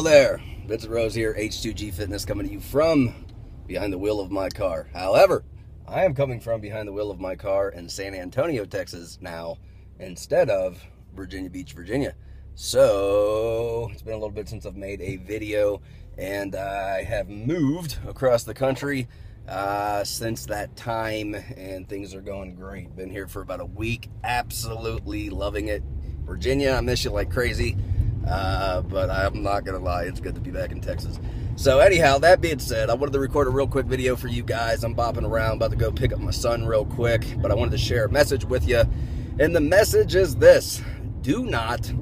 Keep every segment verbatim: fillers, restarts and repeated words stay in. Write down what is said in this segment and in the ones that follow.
Hello there, Vincent Rose here, H two G Fitness, coming to you from behind the wheel of my car. However, I am coming from behind the wheel of my car in San Antonio, Texas now, instead of Virginia Beach, Virginia. So, it's been a little bit since I've made a video, and I have moved across the country uh, since that time, and things are going great. Been here for about a week, absolutely loving it. Virginia, I miss you like crazy. Uh, but I'm not gonna lie, it's good to be back in Texas. So anyhow, that being said, I wanted to record a real quick video for you guys. I'm bopping around, about to go pick up my son real quick, but I wanted to share a message with you. And the message is this: do not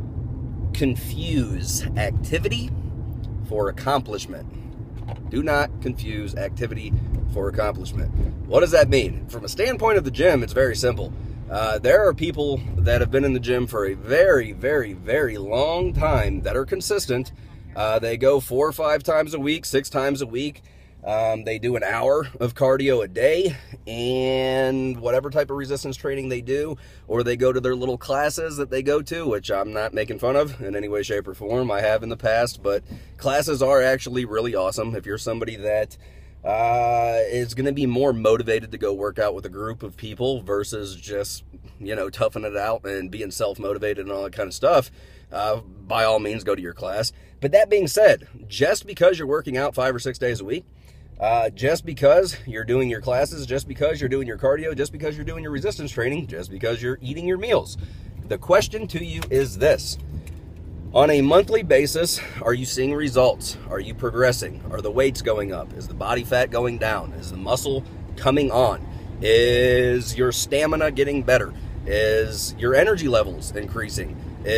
confuse activity for accomplishment. Do not confuse activity for accomplishment. What does that mean? From a standpoint of the gym, it's very simple. Uh, there are people that have been in the gym for a very, very, very long time that are consistent. Uh, they go four or five times a week, six times a week. Um, they do an hour of cardio a day and whatever type of resistance training they do, or they go to their little classes that they go to, which I'm not making fun of in any way, shape, or form. I have in the past, but classes are actually really awesome. If you're somebody that uh is going to be more motivated to go work out with a group of people versus just, you know, toughing it out and being self-motivated and all that kind of stuff, uh by all means go to your class. But that being said, just because you're working out five or six days a week, uh just because you're doing your classes, just because you're doing your cardio, just because you're doing your resistance training, just because you're eating your meals, the question to you is this: on a monthly basis, are you seeing results? Are you progressing? Are the weights going up? Is the body fat going down? Is the muscle coming on? Is your stamina getting better? Is your energy levels increasing?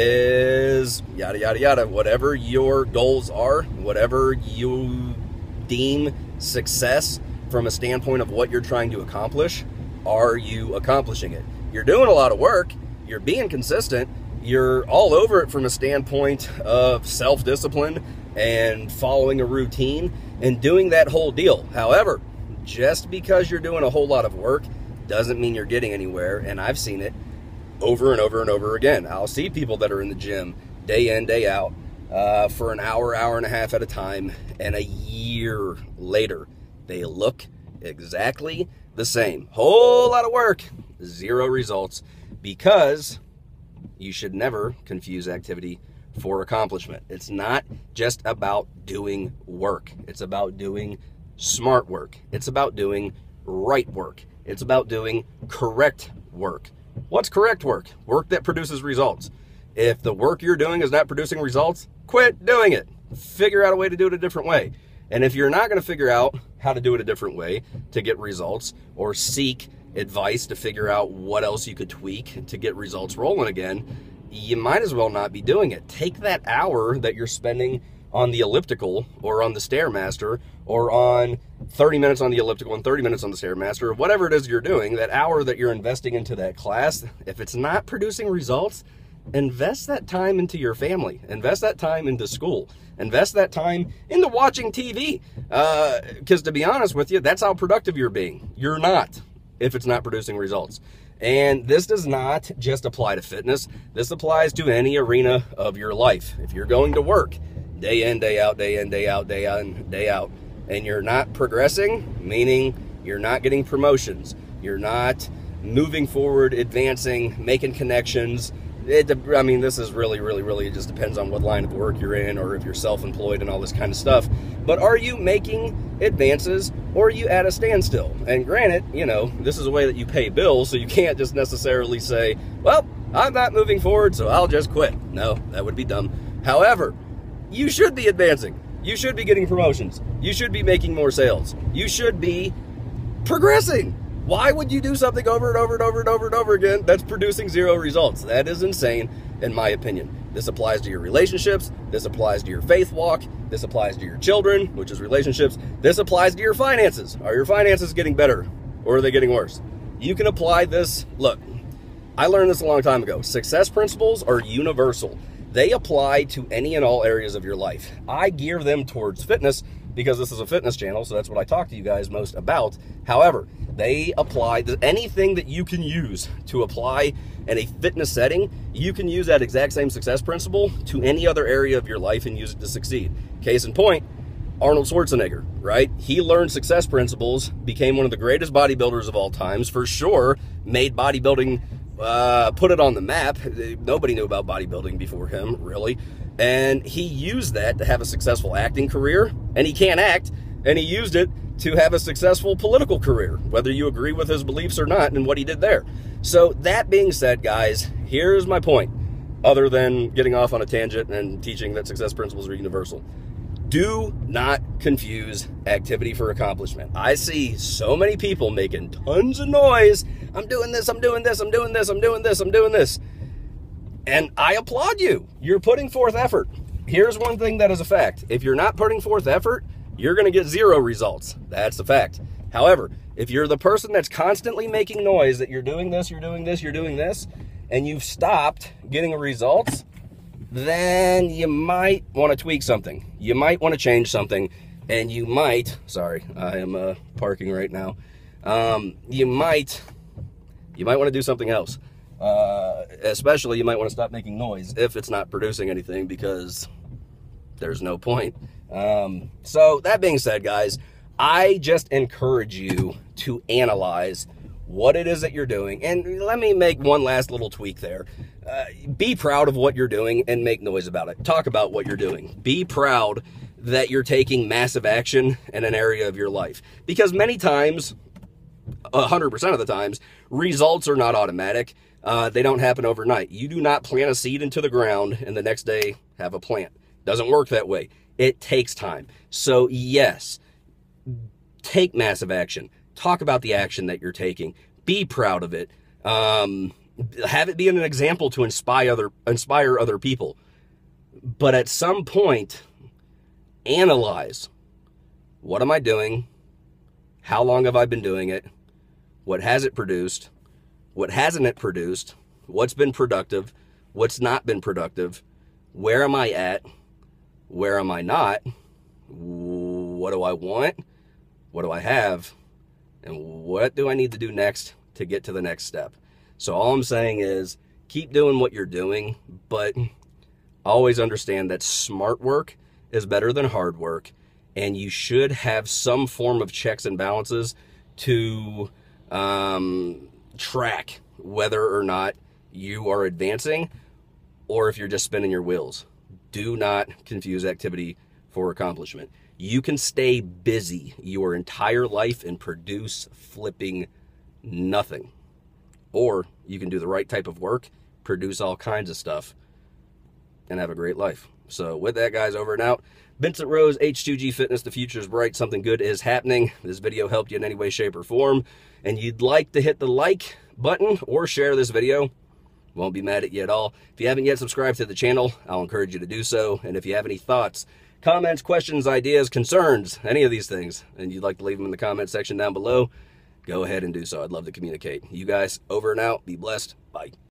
Is yada, yada, yada. Whatever your goals are, whatever you deem success from a standpoint of what you're trying to accomplish, are you accomplishing it? You're doing a lot of work. You're being consistent. You're all over it from a standpoint of self-discipline and following a routine and doing that whole deal. However, just because you're doing a whole lot of work doesn't mean you're getting anywhere, and I've seen it over and over and over again. I'll see people that are in the gym day in, day out uh, for an hour, hour and a half at a time, and a year later, they look exactly the same. Whole lot of work, zero results, because you should never confuse activity for accomplishment. It's not just about doing work. It's about doing smart work. It's about doing right work. It's about doing correct work. What's correct work? Work that produces results. If the work you're doing is not producing results, quit doing it. Figure out a way to do it a different way. And if you're not going to figure out how to do it a different way to get results, or seek advice to figure out what else you could tweak to get results rolling again, you might as well not be doing it. Take that hour that you're spending on the elliptical or on the Stairmaster, or on thirty minutes on the elliptical and thirty minutes on the Stairmaster, or whatever it is you're doing, that hour that you're investing into that class, if it's not producing results, invest that time into your family. Invest that time into school. Invest that time into watching T V. Because uh, to be honest with you, that's how productive you're being. You're not, if it's not producing results. And this does not just apply to fitness. This applies to any arena of your life. If you're going to work day in, day out, day in, day out, day in, day out, and you're not progressing, meaning you're not getting promotions, you're not moving forward, advancing, making connections. It, I mean, this is really, really, really, it just depends on what line of work you're in, or if you're self-employed and all this kind of stuff. But are you making advances, or are you at a standstill? And granted, you know, this is a way that you pay bills, so you can't just necessarily say, well, I'm not moving forward, so I'll just quit. No, that would be dumb. However, you should be advancing. You should be getting promotions. You should be making more sales. You should be progressing. Why would you do something over and over and over and over and over again that's producing zero results? That is insane, in my opinion. This applies to your relationships. This applies to your faith walk. This applies to your children, which is relationships. This applies to your finances. Are your finances getting better, or are they getting worse? You can apply this. Look, I learned this a long time ago. Success principles are universal. They apply to any and all areas of your life. I gear them towards fitness because this is a fitness channel, so that's what I talk to you guys most about. However, they apply to anything that you can use to apply in a fitness setting. You can use that exact same success principle to any other area of your life and use it to succeed. Case in point, Arnold Schwarzenegger, right? He learned success principles, became one of the greatest bodybuilders of all times, for sure, made bodybuilding, uh, put it on the map. Nobody knew about bodybuilding before him, really. And he used that to have a successful acting career, and he can't act, and he used it to have a successful political career, whether you agree with his beliefs or not and what he did there. So that being said, guys, here's my point, other than getting off on a tangent and teaching that success principles are universal. Do not confuse activity for accomplishment. I see so many people making tons of noise. I'm doing this, I'm doing this, I'm doing this, I'm doing this, I'm doing this. And I applaud you. You're putting forth effort. Here's one thing that is a fact. If you're not putting forth effort, you're going to get zero results. That's a fact. However, if you're the person that's constantly making noise that you're doing this, you're doing this, you're doing this, and you've stopped getting results, then you might want to tweak something. You might want to change something, and you might, sorry, I am uh, parking right now. Um, you might, you might want to do something else. Uh, especially you might want to stop making noise if it's not producing anything, because there's no point. Um, so that being said, guys, I just encourage you to analyze what it is that you're doing. And let me make one last little tweak there. Uh, be proud of what you're doing and make noise about it. Talk about what you're doing. Be proud that you're taking massive action in an area of your life, because many times, one hundred percent of the times, results are not automatic. Uh, they don't happen overnight. You do not plant a seed into the ground and the next day have a plant. Doesn't work that way. It takes time. So yes, take massive action. Talk about the action that you're taking. Be proud of it. Um, have it be an example to inspire other, inspire other people. But at some point, analyze. What am I doing? How long have I been doing it? What has it produced? What hasn't it produced? What's been productive? What's not been productive? Where am I at? Where am I not? What do I want? What do I have? And what do I need to do next to get to the next step? So all I'm saying is keep doing what you're doing, but always understand that smart work is better than hard work, and you should have some form of checks and balances to um, track whether or not you are advancing or if you're just spinning your wheels. Do not confuse activity for accomplishment. You can stay busy your entire life and produce flipping nothing. Or you can do the right type of work, produce all kinds of stuff, and have a great life. So with that, guys, over and out. Vincent Rose, H two G Fitness, the future is bright. Something good is happening. This video helped you in any way, shape, or form, and you'd like to hit the like button or share this video, won't be mad at you at all. If you haven't yet subscribed to the channel, I'll encourage you to do so. And if you have any thoughts, comments, questions, ideas, concerns, any of these things, and you'd like to leave them in the comment section down below, go ahead and do so. I'd love to communicate. You guys, over and out. Be blessed. Bye.